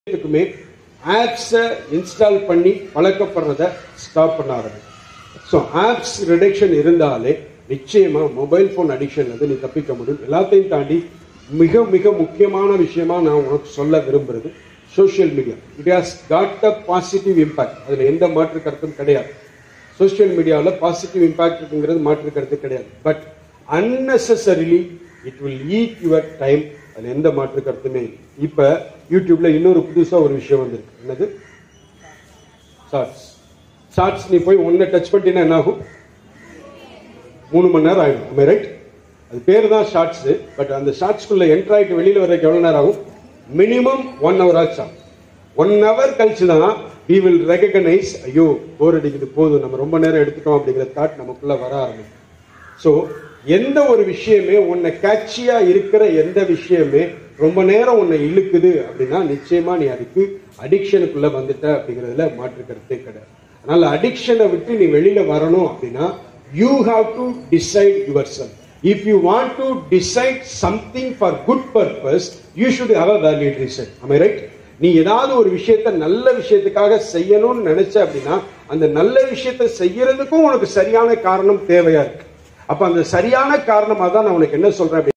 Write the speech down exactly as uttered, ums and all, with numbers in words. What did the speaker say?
எல்லாத்துக்குமே ஆப்ஸை இன்ஸ்டால் பண்ணி பழக்கப்படுறத ஸ்டாப் பண்ண ஆரம்பிக்கும். ஸோ ஆப்ஸ் ரிடக்ஷன் இருந்தாலே நிச்சயமா மொபைல் போன் அடிக்ஷன் வந்து நீ தப்பிக்க முடியும். எல்லாத்தையும் தாண்டி மிக மிக முக்கியமான விஷயமா நான் உனக்கு சொல்ல விரும்புறது social media. It has got a positive impact. அதுல எந்த மாற்று கருத்தும் கிடையாது. சோசியல் மீடியாவில் பாசிட்டிவ் இம்பாக்ட் இருக்குங்கிறது மாற்று கருத்து கிடையாது. But unnecessarily it will eat your time. அதுல எந்த மாற்று கருத்துமே இல்லை. இப்ப யூடியூப்ல இன்னொரு புதுசா ஒரு விஷயம் வந்திருக்கு. என்னது? ஷார்ட்ஸ். ஷார்ட்ஸ் நீ போய் ஒன்ன டச் பண்ணினா என்ன ஆகும்? மூணு மணி நேரம் ஆயிடும். ரைட்? அது பேர் தான் ஷார்ட்ஸ். பட் அந்த ஷார்ட்ஸ்குள்ள என்டர் ஆயிட்டு வெளியில வர்றதுக்கு எவ்வளவு நேரம் ஆகும்? மினிமம் ஒன் ஹவர் ஆச்சு. ஒன் ஹவர் கழிச்சு தான் we will recognize, ஐயோ போர் அடிக்குது, போதும் நம்ம ரொம்ப நேரம் எடுத்துட்டோம் அப்படிங்கிற தாட் நமக்குள்ள வர ஆரம்பிக்கும். ஸோ எந்த ஒரு விஷயமே உன்னை கேட்சியா இருக்கிற எந்த விஷயமே ரொம்ப நேரம் உன்னை இழுக்குது அப்படின்னா நிச்சயமா நீ அதுக்கு அடிக்ஷனுக்குள்ள வந்துட்ட அப்படிங்கிறதுல மாற்று கருத்தே கிடையாது. அதனால அடிக்ஷனை விட்டு நீ வெளியில வரணும் அப்படின்னா you have to decide yourself. If you want to decide something for good purpose, you should have a valid reason. Am I right? நீ ஏதாவது ஒரு விஷயத்த நல்ல விஷயத்துக்காக செய்யணும்னு நினைச்ச அப்படின்னா அந்த நல்ல விஷயத்தை செய்யறதுக்கும் உனக்கு சரியான காரணம் தேவையா இருக்கு. அப்ப அந்த சரியான காரணமா தான் நான் உனக்கு என்ன சொல்றேன்